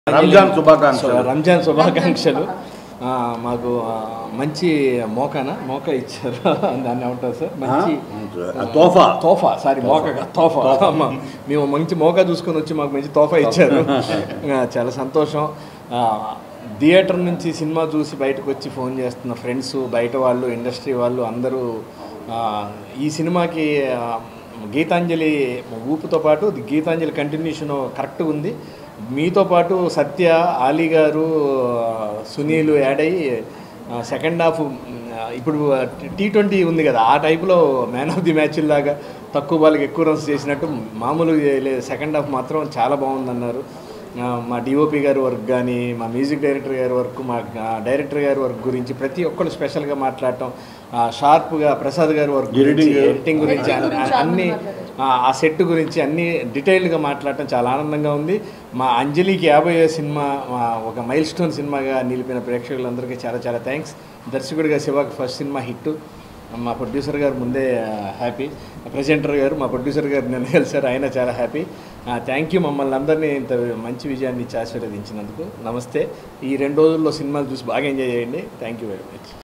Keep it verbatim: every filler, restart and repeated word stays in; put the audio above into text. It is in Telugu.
రంజాన్ శుభాకాంక్షలు రంజాన్ శుభాకాంక్షలు మాకు మంచి మోకానా మోకా ఇచ్చారు దాన్ని ఏమంటారు సార్ మంచి తోఫా తోఫా సారీ మోకా తోఫా మేము మంచి మోకా చూసుకొని వచ్చి మాకు మంచి తోఫా ఇచ్చారు చాలా సంతోషం థియేటర్ నుంచి సినిమా చూసి బయటకు వచ్చి ఫోన్ చేస్తున్న ఫ్రెండ్స్ బయట వాళ్ళు ఇండస్ట్రీ వాళ్ళు అందరూ ఈ సినిమాకి గీతాంజలి ఊపుతో పాటు గీతాంజలి కంటిన్యూషన్ కరెక్ట్గా ఉంది మీతో పాటు సత్య ఆలీ గారు సునీల్ యాడ్ అయ్యి సెకండ్ హాఫ్ ఇప్పుడు టీ ట్వంటీ ఉంది కదా ఆ టైప్లో మ్యాన్ ఆఫ్ ది మ్యాచ్ లాగా తక్కువ బాల్కి ఎక్కువ రన్స్ చేసినట్టు మామూలు సెకండ్ హాఫ్ మాత్రం చాలా బాగుందన్నారు మా డిఓపి గారి వర్క్ కానీ మా మ్యూజిక్ డైరెక్టర్ గారి వర్క్ మా డైరెక్టర్ గారి వర్క్ గురించి ప్రతి ఒక్కరు స్పెషల్గా మాట్లాడటం షార్ప్గా ప్రసాద్ గారి వర్క్ గురించి ఎడిటింగ్ గురించి అన్ని ఆ సెట్ గురించి అన్ని డీటెయిల్డ్గా మాట్లాడటం చాలా ఆనందంగా ఉంది మా అంజలికి యాభై సినిమా ఒక మైల్ స్టోన్ సినిమాగా నిలిపిన ప్రేక్షకులందరికీ చాలా చాలా థ్యాంక్స్ దర్శకుడిగా శివాకి ఫస్ట్ సినిమా హిట్ మా ప్రొడ్యూసర్ గారు ముందే హ్యాపీ ప్రజెంటర్ గారు మా ప్రొడ్యూసర్ గారు నన్ను కలిసారు ఆయన చాలా హ్యాపీ థ్యాంక్ యూ మమ్మల్ని అందరినీ ఇంత మంచి విజయాన్ని ఇచ్చి ఆశీర్వదించినందుకు నమస్తే ఈ రెండు రోజుల్లో సినిమాలు చూసి బాగా ఎంజాయ్ చేయండి థ్యాంక్ యూ వెరీ మచ్